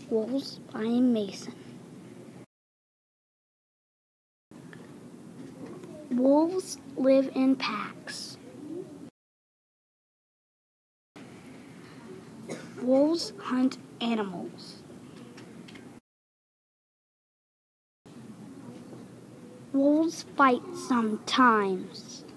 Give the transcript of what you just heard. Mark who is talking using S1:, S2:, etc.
S1: Wolves by Mason. Wolves live in packs. Wolves hunt animals. Wolves fight sometimes.